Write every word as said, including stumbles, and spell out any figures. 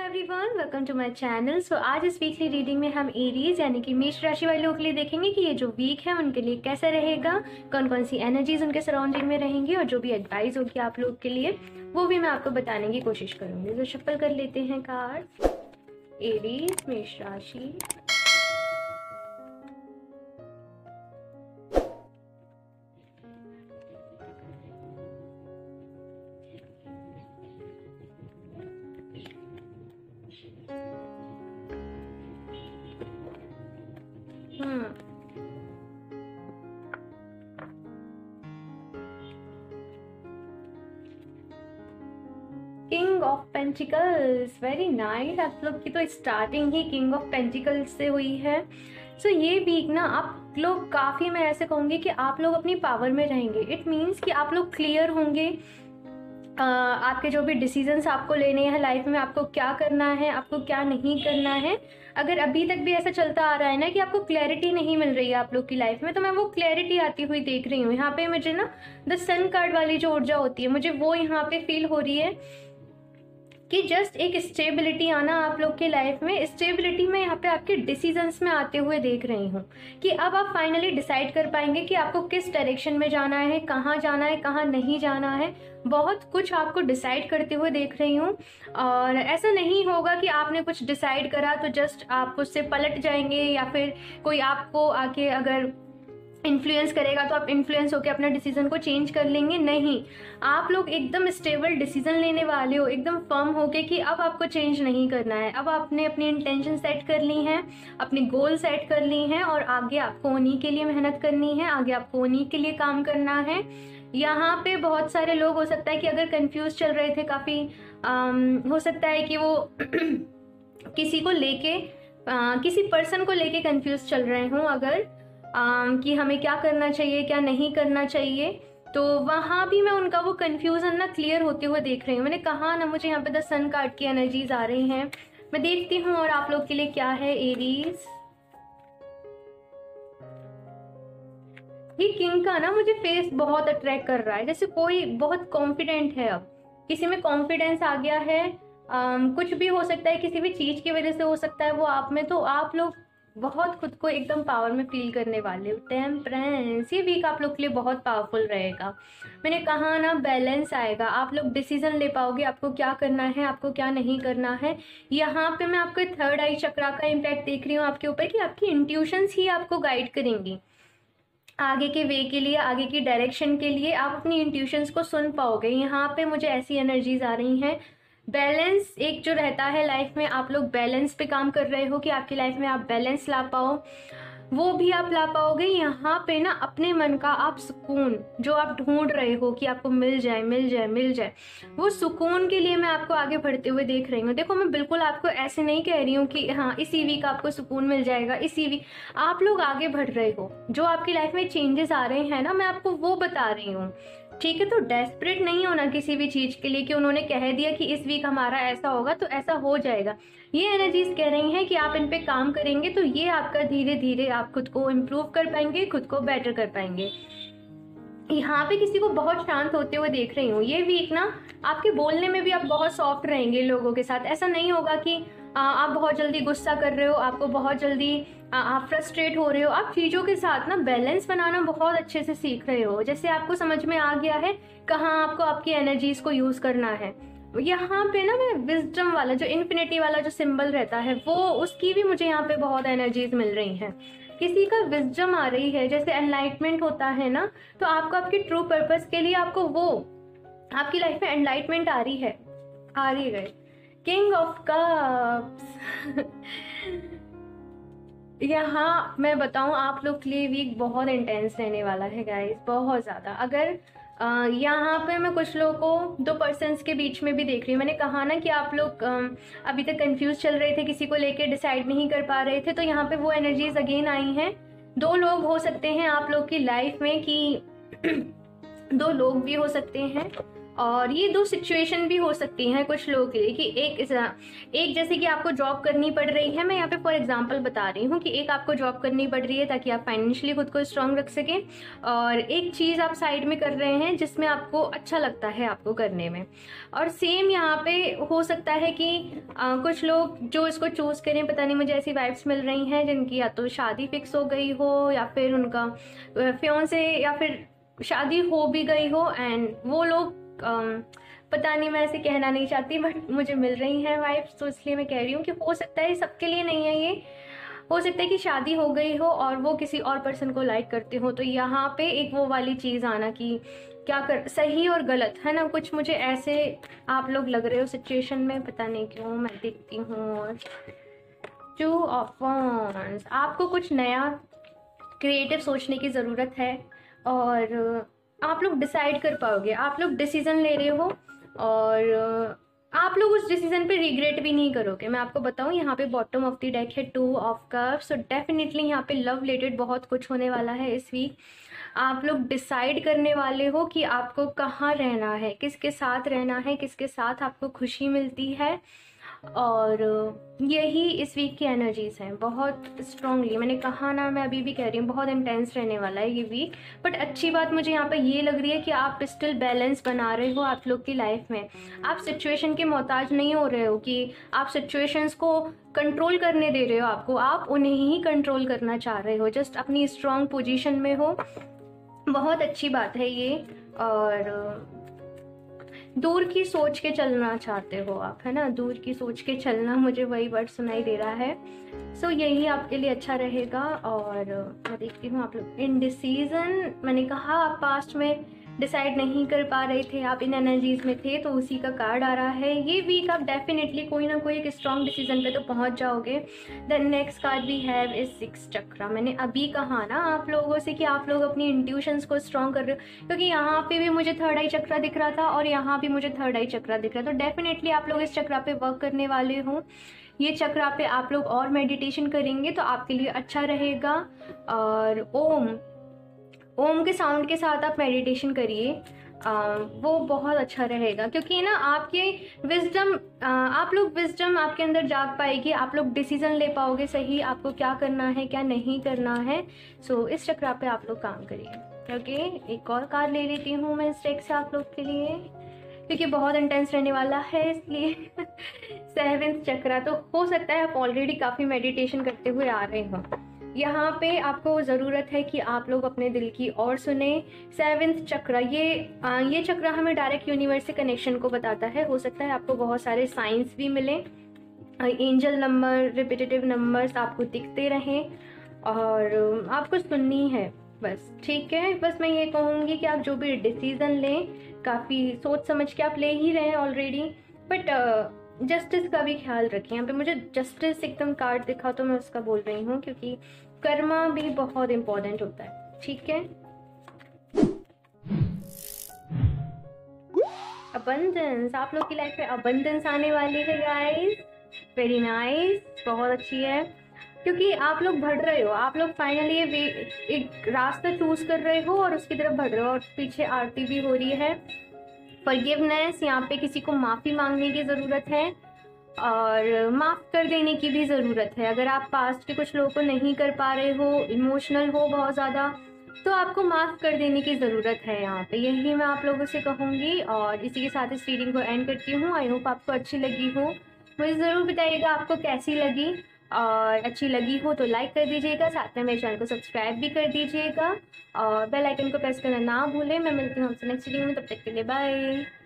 Everyone, welcome to my channel. So आज इस weekly reading में हम एरीज यानी कि मेष राशि वाले लोगों के लिए देखेंगे कि ये जो वीक है उनके लिए कैसा रहेगा, कौन कौन सी एनर्जीज उनके सराउंडिंग में रहेंगी और जो भी एडवाइस होगी आप लोग के लिए वो भी मैं आपको बताने की कोशिश करूंगी। तो शफल कर लेते हैं कार्ड। एरीज मेष राशि, king of pentacles, very nice. आप लोग की तो स्टार्टिंग ही किंग ऑफ पेंटिकल्स से हुई है। सो so, ये वीक ना आप लोग काफ़ी, मैं ऐसे कहूँगी कि आप लोग अपनी पावर में रहेंगे। इट मीन्स कि आप लोग क्लियर होंगे। Uh, आपके जो भी डिसीजंस आपको लेने हैं लाइफ में, आपको क्या करना है, आपको क्या नहीं करना है। अगर अभी तक भी ऐसा चलता आ रहा है ना कि आपको क्लैरिटी नहीं मिल रही है आप लोग की लाइफ में, तो मैं वो क्लैरिटी आती हुई देख रही हूँ। यहाँ पे मुझे ना द सन कार्ड वाली जो ऊर्जा होती है, मुझे वो यहाँ पे फील हो रही है कि जस्ट एक स्टेबिलिटी आना आप लोग के लाइफ में। स्टेबिलिटी में यहाँ पे आपके डिसीजंस में आते हुए देख रही हूँ कि अब आप फाइनली डिसाइड कर पाएंगे कि आपको किस डायरेक्शन में जाना है, कहाँ जाना है, कहाँ नहीं जाना है। बहुत कुछ आपको डिसाइड करते हुए देख रही हूँ। और ऐसा नहीं होगा कि आपने कुछ डिसाइड करा तो जस्ट आप उससे पलट जाएंगे, या फिर कोई आपको आके अगर इन्फ्लुएंस करेगा तो आप इन्फ्लुएंस होकर अपना डिसीजन को चेंज कर लेंगे। नहीं, आप लोग एकदम स्टेबल डिसीजन लेने वाले हो, एकदम फर्म होके कि अब आपको चेंज नहीं करना है। अब आपने अपनी इंटेंशन सेट कर ली हैं, अपनी गोल सेट कर ली हैं और आगे आपको उन्हीं के लिए मेहनत करनी है, आगे आपको उन्हीं के लिए काम करना है। यहाँ पे बहुत सारे लोग हो सकता है कि अगर कंफ्यूज चल रहे थे काफ़ी, हो सकता है कि वो किसी को लेके, किसी पर्सन को लेके कंफ्यूज चल रहे हों अगर, Um, कि हमें क्या करना चाहिए, क्या नहीं करना चाहिए। तो वहाँ भी मैं उनका वो कंफ्यूजन ना क्लियर होते हुए देख रही हूँ। मैंने कहा ना, मुझे यहाँ पे द सन कार्ड की एनर्जीज आ रही हैं। मैं देखती हूँ और आप लोग के लिए क्या है। एरीज, ये किंग का ना मुझे फेस बहुत अट्रैक्ट कर रहा है, जैसे कोई बहुत कॉन्फिडेंट है। अब किसी में कॉन्फिडेंस आ गया है। um, कुछ भी हो सकता है, किसी भी चीज की वजह से हो सकता है वो आप में। तो आप लोग बहुत खुद को एकदम पावर में फील करने वाले हो। टेम्परेंस, ये वीक आप लोग के लिए बहुत पावरफुल रहेगा। मैंने कहा ना, बैलेंस आएगा, आप लोग डिसीजन ले पाओगे आपको क्या करना है, आपको क्या नहीं करना है। यहाँ पे मैं आपके थर्ड आई चक्रा का इम्पैक्ट देख रही हूँ आपके ऊपर, कि आपकी इंट्यूशंस ही आपको गाइड करेंगी आगे के वे के लिए, आगे की डायरेक्शन के लिए। आप अपनी इंट्यूशंस को सुन पाओगे। यहाँ पे मुझे ऐसी एनर्जीज आ रही हैं। बैलेंस एक जो रहता है लाइफ में, आप लोग बैलेंस पे काम कर रहे हो कि आपकी लाइफ में आप बैलेंस ला पाओ, वो भी आप ला पाओगे। यहाँ पे ना अपने मन का आप सुकून जो आप ढूंढ रहे हो कि आपको मिल जाए मिल जाए मिल जाए, वो सुकून के लिए मैं आपको आगे बढ़ते हुए देख रही हूँ। देखो, मैं बिल्कुल आपको ऐसे नहीं कह रही हूँ कि हाँ इसी वीक आपको सुकून मिल जाएगा, इसी वीक। आप लोग आगे बढ़ रहे हो, जो आपकी लाइफ में चेंजेस आ रहे हैं ना, मैं आपको वो बता रही हूँ। ठीक है, तो डेस्परेट नहीं होना किसी भी चीज के लिए कि उन्होंने कह दिया कि इस वीक हमारा ऐसा होगा तो ऐसा हो जाएगा। ये एनर्जीज कह रही हैं कि आप इन पे काम करेंगे तो ये आपका धीरे धीरे आप खुद को इम्प्रूव कर पाएंगे, खुद को बेटर कर पाएंगे। यहाँ पे किसी को बहुत शांत होते हुए देख रही हूँ। ये वीक ना आपके बोलने में भी आप बहुत सॉफ्ट रहेंगे लोगों के साथ। ऐसा नहीं होगा कि आ, आप बहुत जल्दी गुस्सा कर रहे हो, आपको बहुत जल्दी आ, आप फ्रस्ट्रेट हो रहे हो। आप चीज़ों के साथ ना बैलेंस बनाना बहुत अच्छे से सीख रहे हो। जैसे आपको समझ में आ गया है कहाँ आपको आपकी एनर्जीज को यूज करना है। यहाँ पे ना मैं विजडम वाला जो इन्फिनिटी वाला जो सिंबल रहता है, वो उसकी भी मुझे यहाँ पे बहुत एनर्जीज मिल रही हैं। किसी का विजडम आ रही है, जैसे एनलाइटमेंट होता है ना, तो आपको आपके ट्रू पर्पस के लिए आपको वो आपकी लाइफ में एनलाइटमेंट आ रही है, आ रही है। किंग ऑफ कप्स यहाँ मैं बताऊं आप लोग के लिए वीक बहुत इंटेंस रहने वाला है गाइस, बहुत ज़्यादा। अगर Uh, यहाँ पे मैं कुछ लोगों को दो पर्सन्स के बीच में भी देख रही हूँ। मैंने कहा ना कि आप लोग uh, अभी तक कंफ्यूज चल रहे थे, किसी को लेके डिसाइड नहीं कर पा रहे थे, तो यहाँ पे वो एनर्जीज अगेन आई हैं। दो लोग हो सकते हैं आप लोग की लाइफ में, कि दो लोग भी हो सकते हैं। और ये दो सिचुएशन भी हो सकती हैं कुछ लोगों के लिए कि एक एक जैसे कि आपको जॉब करनी पड़ रही है, मैं यहाँ पे फॉर एग्जांपल बता रही हूँ कि एक आपको जॉब करनी पड़ रही है ताकि आप फाइनेंशियली खुद को स्ट्रांग रख सकें, और एक चीज़ आप साइड में कर रहे हैं जिसमें आपको अच्छा लगता है आपको करने में। और सेम यहाँ पे हो सकता है कि आ, कुछ लोग जो इसको चूज़ करें, पता नहीं मुझे ऐसी वाइब्स मिल रही हैं जिनकी या तो शादी फिक्स हो गई हो या फिर उनका फियांसे या फिर शादी हो भी गई हो, एंड वो लोग um, पता नहीं, मैं ऐसे कहना नहीं चाहती बट मुझे मिल रही हैं वाइब्स, तो इसलिए मैं कह रही हूँ कि हो सकता है सबके लिए नहीं है, ये हो सकता है कि शादी हो गई हो और वो किसी और पर्सन को लाइक करते हो। तो यहाँ पे एक वो वाली चीज़ आना कि क्या कर, सही और गलत है ना, कुछ मुझे ऐसे आप लोग लग रहे हो सिचुएशन में, पता नहीं क्यों मैं देखती हूँ। और टू ऑफ वांड्स, आपको कुछ नया क्रिएटिव सोचने की ज़रूरत है और आप लोग डिसाइड कर पाओगे, आप लोग डिसीजन ले रहे हो और आप लोग उस डिसीजन पे रिग्रेट भी नहीं करोगे। मैं आपको बताऊं, यहाँ पे बॉटम ऑफ द डेक है two of cups, so definitely यहाँ पे लव रिलेटेड बहुत कुछ होने वाला है इस वीक। आप लोग डिसाइड करने वाले हो कि आपको कहाँ रहना है, किसके साथ रहना है, किसके साथ आपको खुशी मिलती है, और यही इस वीक की एनर्जीज हैं बहुत स्ट्रांगली। मैंने कहा ना, मैं अभी भी कह रही हूँ बहुत इंटेंस रहने वाला है ये वीक। बट अच्छी बात मुझे यहाँ पे ये लग रही है कि आप स्टिल बैलेंस बना रहे हो आप लोग की लाइफ में। आप सिचुएशन के मोहताज नहीं हो रहे हो कि आप सिचुएशंस को कंट्रोल करने दे रहे हो आपको, आप उन्हें ही कंट्रोल करना चाह रहे हो, जस्ट अपनी स्ट्रांग पोजीशन में हो। बहुत अच्छी बात है ये। और दूर की सोच के चलना चाहते हो आप, है ना, दूर की सोच के चलना, मुझे वही वर्ड सुनाई दे रहा है। सो so, यही आपके लिए अच्छा रहेगा। और मैं देखती हूँ आप लोग इनडिसीजन, मैंने कहा आप पास्ट में डिसाइड नहीं कर पा रहे थे, आप इन एनर्जीज में थे, तो उसी का कार्ड आ रहा है। ये वीक आप डेफिनेटली कोई ना कोई एक स्ट्रॉन्ग डिसीजन पे तो पहुंच जाओगे। The next card we have is six chakra. मैंने अभी कहा ना आप लोगों से कि आप लोग अपनी इंट्यूशंस को स्ट्रॉन्ग कर रहे हो, क्योंकि यहाँ पे भी मुझे थर्ड आई चक्रा दिख रहा था और यहाँ भी मुझे थर्ड आई चक्रा दिख रहा था। तो डेफिनेटली आप लोग इस चक्रा पे वर्क करने वाले हो। ये चक्रा पे आप लोग और मेडिटेशन करेंगे तो आपके लिए अच्छा रहेगा। और ओम ओम के साउंड के साथ आप मेडिटेशन करिए, वो बहुत अच्छा रहेगा, क्योंकि ना आपके विजडम, आप लोग विजडम आपके अंदर जाग पाएगी, आप लोग डिसीजन ले पाओगे सही, आपको क्या करना है क्या नहीं करना है। सो so, इस चक्रा पे आप लोग काम करिए। ओके, एक और कार्ड ले लेती हूँ मैं इस डेक से आप लोग के लिए, क्योंकि बहुत इंटेंस रहने वाला है इसलिए। सेवेंथ चक्रा, तो हो सकता है आप ऑलरेडी काफ़ी मेडिटेशन करते हुए आ रहे हो। यहाँ पे आपको ज़रूरत है कि आप लोग अपने दिल की और सुने। सेवेंथ चक्रा, ये आ, ये चक्रा हमें डायरेक्ट यूनिवर्स से कनेक्शन को बताता है। हो सकता है आपको बहुत सारे साइंस भी मिले, एंजल नंबर, रिपीटेटिव नंबर्स आपको दिखते रहें और आपको सुननी है बस, ठीक है। बस मैं ये कहूँगी कि आप जो भी डिसीज़न लें काफ़ी सोच समझ के आप ले ही रहे हैं ऑलरेडी, बट जस्टिस का भी ख्याल रखें। यहाँ पे मुझे जस्टिस एकदम कार्ड दिखा तो मैं उसका बोल रही हूँ, क्योंकि कर्मा भी बहुत इम्पोर्टेंट होता है, ठीक है। अबंडेंस, आप लोग की लाइफ में अबंडेंस आने वाली है गाइस, वेरी नाइस, बहुत अच्छी है, क्योंकि आप लोग बढ़ रहे हो, आप लोग फाइनली एक रास्ता चूज कर रहे हो और उसकी तरफ बढ़ रहे हो। और पीछे आरती भी हो रही है, फॉरगिवनेस, यहाँ पे किसी को माफ़ी मांगने की ज़रूरत है और माफ़ कर देने की भी ज़रूरत है। अगर आप पास्ट के कुछ लोगों को नहीं कर पा रहे हो, इमोशनल हो बहुत ज़्यादा, तो आपको माफ़ कर देने की ज़रूरत है यहाँ पे, यही मैं आप लोगों से कहूँगी। और इसी के साथ इस रीडिंग को एंड करती हूँ। आई होप आपको अच्छी लगी हो, मुझे ज़रूर बताइएगा आपको कैसी लगी, और अच्छी लगी हो तो लाइक कर दीजिएगा, साथ में मेरे चैनल को सब्सक्राइब भी कर दीजिएगा और बेल आइकन को प्रेस करना ना भूलें। मैं मिलती हूँ आपसे नेक्स्ट वीडियो में, तब तक के लिए बाय।